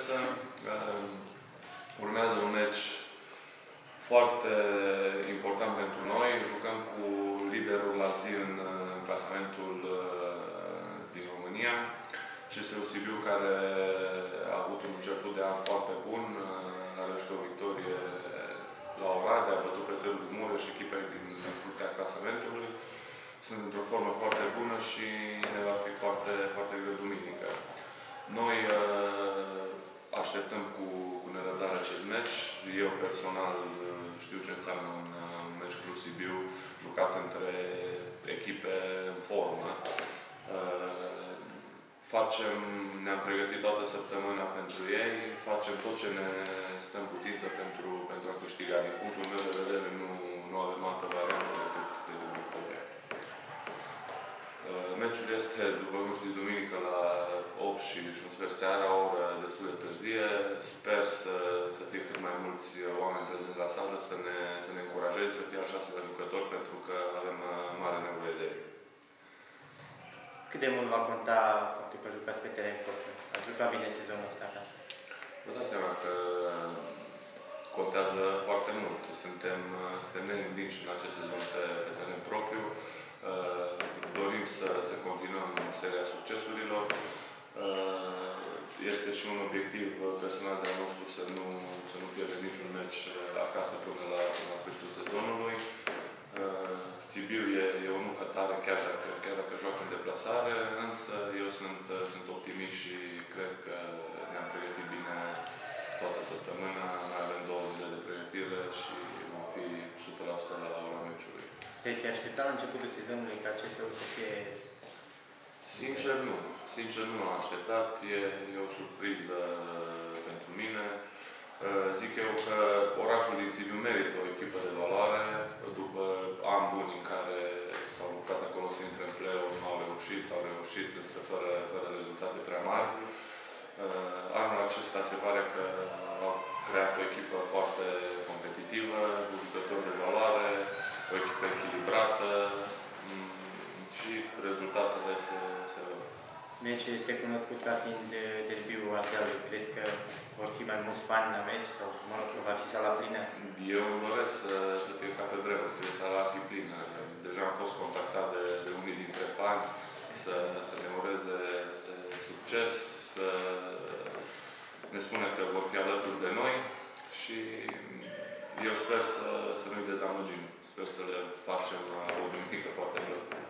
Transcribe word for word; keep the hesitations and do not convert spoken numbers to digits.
presă. Urmează un meci foarte important pentru noi. Jucăm cu liderul la zi în clasamentul din România, C S U Sibiu, care a avut un început de an foarte bun. A reușit o victorie la Oradea, a bătut pe Târgu Mureș și echipe din fruntea clasamentului. Sunt într-o formă foarte bună și ne va fi foarte, foarte greu duminică. Noi așteptăm cu, cu nerăbdare acest meci. Eu personal știu ce înseamnă un, un meci cu Sibiu, jucat între echipe în formă. Facem, ne-am pregătit toată săptămâna pentru ei, facem tot ce ne stă în putință pentru, pentru a câștiga. Din punctul meu de vedere, nu, nu avem altă variantă decât, decât victoria. Meciul este, după cum știți, duminică la opt și un sfert seara, o oră destul de târzie. Sper să, să fie cât mai mulți oameni prezenți la sală, să ne, să ne încurajeze, să fie al șaselea jucător, pentru că avem mare nevoie de ei. Cât de mult va conta faptul că jucați pe teren propriu? Ați jucat bine sezonul ăsta acasă? Vă dați seama că contează foarte mult. Suntem, suntem neînvinși în acest sezon pe, pe teren propriu. Dorim să, să continuăm seria succesurilor. Este și un obiectiv personal de-al nostru să nu, să nu pierdem niciun meci acasă până la, până la sfârșitul sezonului. Sibiu e, e o nucă tare, chiar dacă, chiar dacă joacă în deplasare, însă eu sunt, sunt optimist și cred că ne-am pregătit bine toată săptămâna. Mai avem două zile de pregătire și vom fi o sută la sută la ora meciului. Te-ai fi așteptat la începutul sezonului ca C S U să fie... Sincer, nu. Sincer, nu m-am așteptat. E, e o surpriză pentru mine. Zic eu că orașul din Sibiu merită o echipă de valoare. După ani buni în care s-au luptat acolo să intre în play-off, nu au reușit, au reușit, însă fără, fără rezultate prea mari. Anul acesta se pare că au creat o echipă foarte competitivă, cu jucători de valoare, o echipă echilibrată și rezultatele se, se văd. Meciul este cunoscut ca fiind derbiul Ardealului. Crezi că vor fi mai mulți fani la meci sau, mă rog, va fi sala plină? Eu îmi doresc să, să fie ca pe vreme, să fie sala plină. Deja am fost contactat de, de unii dintre fani să, să ne ureze succes, să ne spună că vor fi alături de noi și eu sper să, să nu-i dezamăgim. Sper să le facem o duminică foarte plăcută.